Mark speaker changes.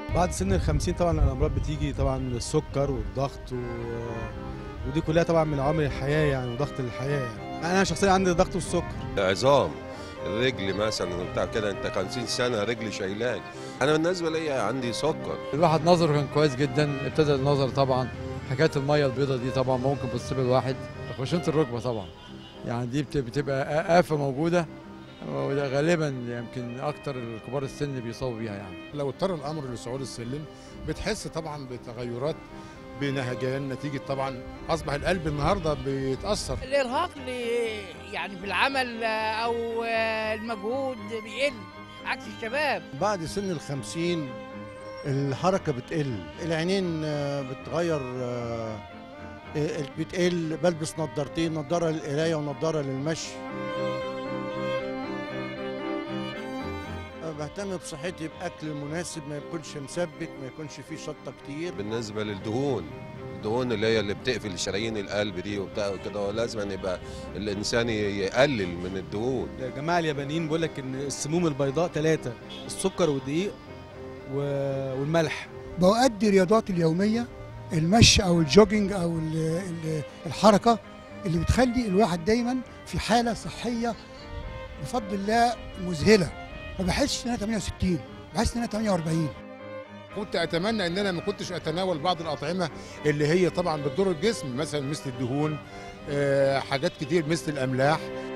Speaker 1: بعد سن ال50 طبعا الامراض بتيجي، طبعا السكر والضغط ودي كلها طبعا من عوامل الحياه يعني وضغط الحياه يعني. انا شخصيا عندي ضغط والسكر.
Speaker 2: عظام الرجل مثلا بتاع كده، انت 50 سنه رجلي شايلاك. انا بالنسبه لي عندي سكر.
Speaker 3: الواحد نظره كان كويس جدا، ابتدى النظر طبعا. حكايه الميه البيضاء دي طبعا ممكن بتصيب الواحد. خشونه الركبه طبعا يعني دي بتبقى آفة موجوده، وده غالبا يمكن اكتر الكبار السن بيصابوا بيها يعني.
Speaker 4: لو اضطر الامر لصعود السلم بتحس طبعا بتغيرات، بنهجان، نتيجه طبعا اصبح القلب النهارده بيتاثر.
Speaker 5: الارهاق يعني في العمل او المجهود بيقل عكس الشباب.
Speaker 6: بعد سن ال50 الحركة بتقل، العينين بتغير، بتقل، بلبس نظارتين، نظارة للقراية ونظارة للمشي. بهتم بصحتي بأكل مناسب، ما يكونش مثبت، ما يكونش فيه شطة كتير.
Speaker 2: بالنسبه للدهون، الدهون اللي هي اللي بتقفل شرايين القلب دي وبتاع وكده، لازم أن يبقى الانسان يقلل من الدهون.
Speaker 1: يا جماعه اليابانيين بيقول لك ان السموم البيضاء 3: السكر والدقيق والملح.
Speaker 7: بؤدي رياضاتي اليوميه، المشي او الجوجينج او الحركه اللي بتخلي الواحد دايما في حاله صحيه بفضل الله مذهله. ما بحسش ان انا 68، بحس ان انا 48.
Speaker 4: كنت اتمنى ان انا ما كنتش اتناول بعض الاطعمه اللي هي طبعا بتضر الجسم، مثلا مثل الدهون، حاجات كتير مثل الاملاح.